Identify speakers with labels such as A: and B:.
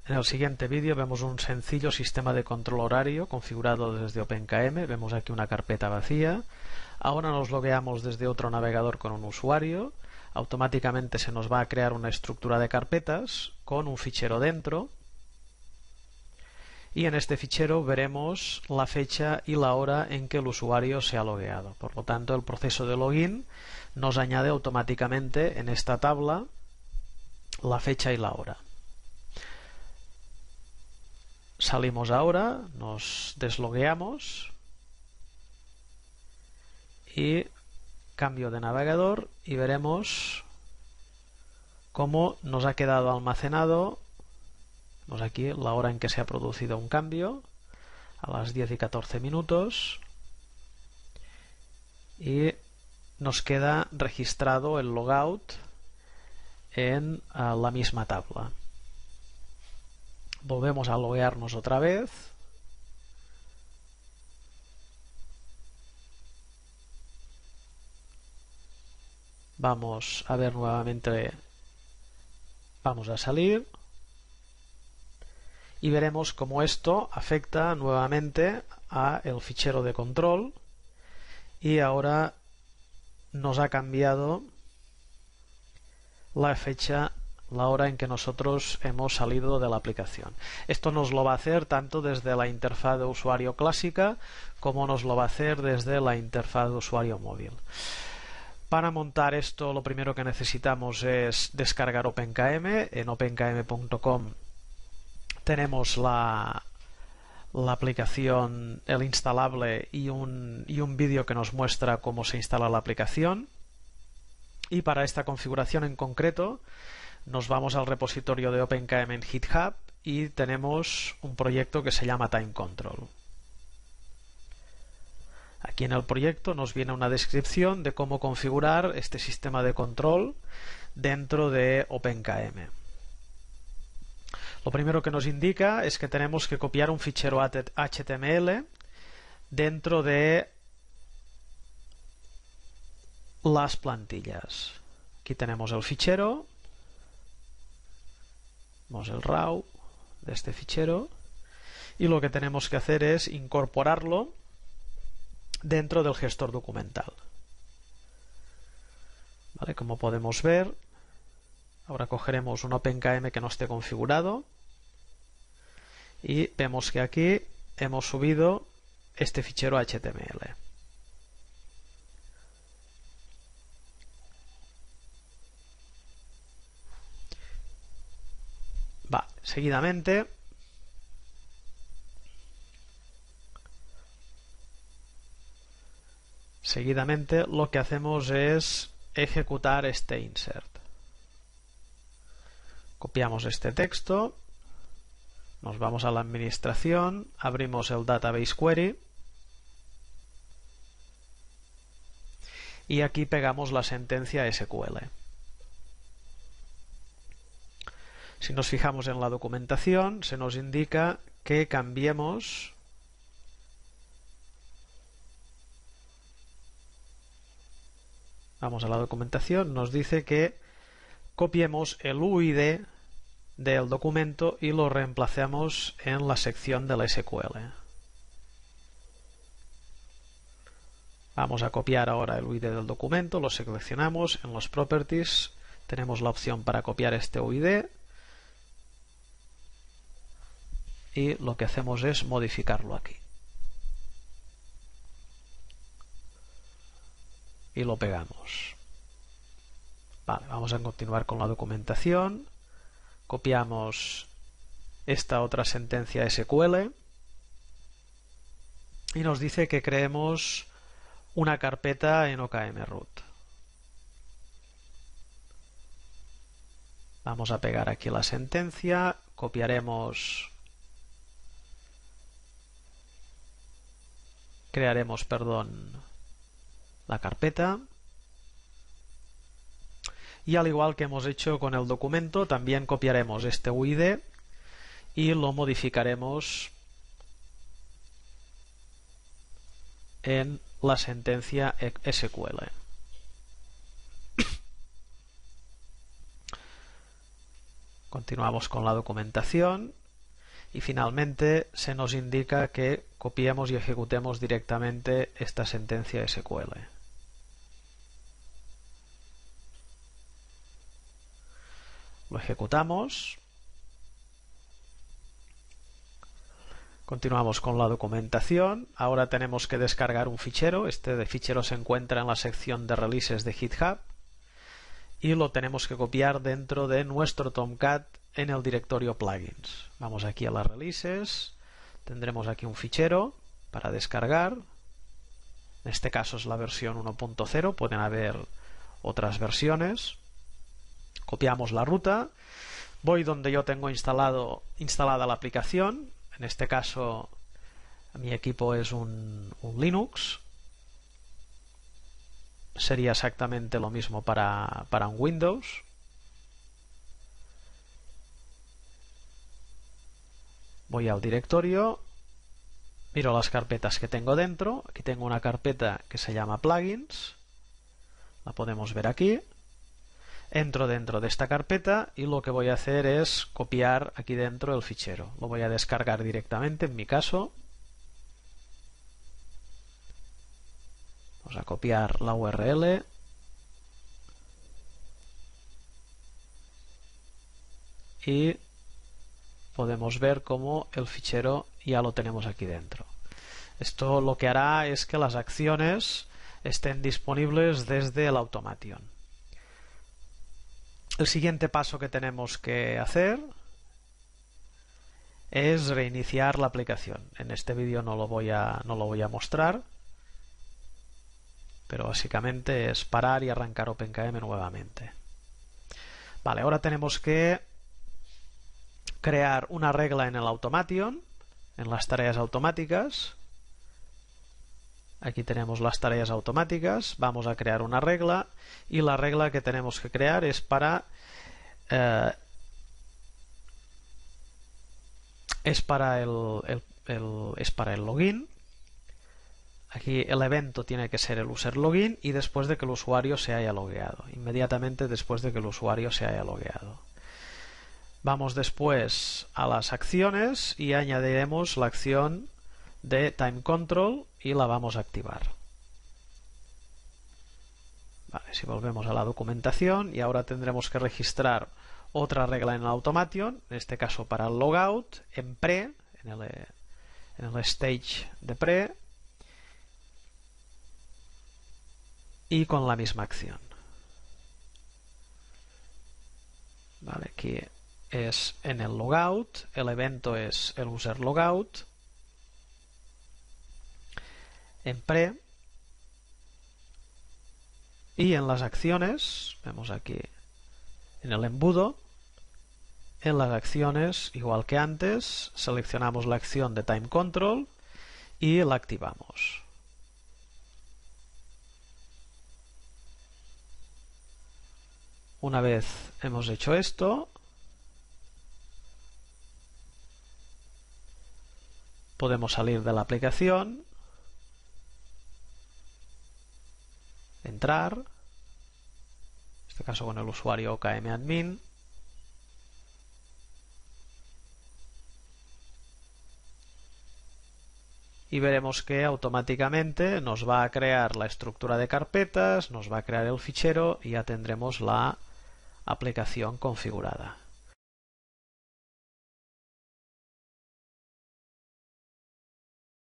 A: En el siguiente vídeo vemos un sencillo sistema de control horario configurado desde OpenKM. Vemos aquí una carpeta vacía. Ahora nos logueamos desde otro navegador con un usuario. Automáticamente se nos va a crear una estructura de carpetas con un fichero dentro. Y en este fichero veremos la fecha y la hora en que el usuario se ha logueado. Por lo tanto, el proceso de login nos añade automáticamente en esta tabla la fecha y la hora. Salimos ahora, nos deslogueamos y cambio de navegador y veremos cómo nos ha quedado almacenado. Vemos aquí la hora en que se ha producido un cambio, a las 10 y 14 minutos, y nos queda registrado el logout en la misma tabla. Volvemos a loguearnos otra vez. Vamos a ver nuevamente, vamos a salir y veremos cómo esto afecta nuevamente a el fichero de control y ahora nos ha cambiado la fecha, la hora en que nosotros hemos salido de la aplicación. Esto nos lo va a hacer tanto desde la interfaz de usuario clásica como nos lo va a hacer desde la interfaz de usuario móvil. Para montar esto, lo primero que necesitamos es descargar OpenKM. En openkm.com tenemos la aplicación, el instalable y un vídeo que nos muestra cómo se instala la aplicación. Y para esta configuración en concreto nos vamos al repositorio de OpenKM en GitHub y tenemos un proyecto que se llama Time Control. Aquí en el proyecto nos viene una descripción de cómo configurar este sistema de control dentro de OpenKM. Lo primero que nos indica es que tenemos que copiar un fichero HTML dentro de las plantillas. Aquí tenemos el fichero, vemos el RAW de este fichero y lo que tenemos que hacer es incorporarlo dentro del gestor documental. ¿Vale? Como podemos ver, ahora cogeremos un OpenKM que no esté configurado y vemos que aquí hemos subido este fichero HTML. Seguidamente lo que hacemos es ejecutar este insert. Copiamos este texto, nos vamos a la administración, abrimos el database query y aquí pegamos la sentencia SQL. Si nos fijamos en la documentación, se nos indica que cambiemos vamos a la documentación, nos dice que copiemos el UID del documento y lo reemplacemos en la sección de la SQL. Vamos a copiar ahora el UID del documento, lo seleccionamos, en los properties tenemos la opción para copiar este UID y lo que hacemos es modificarlo aquí. Y lo pegamos. Vale, vamos a continuar con la documentación. Copiamos esta otra sentencia SQL y nos dice que creemos una carpeta en OKM root. Vamos a pegar aquí la sentencia, crearemos la carpeta y al igual que hemos hecho con el documento también copiaremos este UID y lo modificaremos en la sentencia SQL. Continuamos con la documentación y finalmente se nos indica que copiemos y ejecutemos directamente esta sentencia SQL. Lo ejecutamos. Continuamos con la documentación. Ahora tenemos que descargar un fichero. Este de fichero se encuentra en la sección de releases de GitHub y lo tenemos que copiar dentro de nuestro Tomcat en el directorio plugins. Vamos aquí a las releases. Tendremos aquí un fichero para descargar. En este caso es la versión 1.0. Pueden haber otras versiones. Copiamos la ruta. Voy donde yo tengo instalada la aplicación. En este caso mi equipo es un Linux. Sería exactamente lo mismo para un Windows. Voy al directorio, miro las carpetas que tengo dentro. Aquí tengo una carpeta que se llama plugins, la podemos ver aquí. Entro dentro de esta carpeta y lo que voy a hacer es copiar aquí dentro el fichero. Lo voy a descargar directamente, en mi caso. Vamos a copiar la URL. Y podemos ver cómo el fichero ya lo tenemos aquí dentro. Esto lo que hará es que las acciones estén disponibles desde el Automation. El siguiente paso que tenemos que hacer es reiniciar la aplicación. En este vídeo no lo voy a mostrar, pero básicamente es parar y arrancar OpenKM nuevamente. Vale, ahora tenemos que crear una regla en el Automation, en las tareas automáticas. Aquí tenemos las tareas automáticas. Vamos a crear una regla y la regla que tenemos que crear es para el login. Aquí el evento tiene que ser el user login y después de que el usuario se haya logueado, inmediatamente después de que el usuario se haya logueado. Vamos después a las acciones y añadiremos la acción de time control y la vamos a activar. Vale, si volvemos a la documentación, y ahora tendremos que registrar otra regla en el Automation, en este caso para el logout, en pre, en el stage de pre, y con la misma acción. Vale, aquí es en el logout, el evento es el user logout, en pre, y en las acciones, vemos aquí en el embudo, en las acciones, igual que antes, seleccionamos la acción de time control y la activamos. Una vez hemos hecho esto, podemos salir de la aplicación, entrar, en este caso con el usuario OKMadmin, y veremos que automáticamente nos va a crear la estructura de carpetas, nos va a crear el fichero y ya tendremos la aplicación configurada.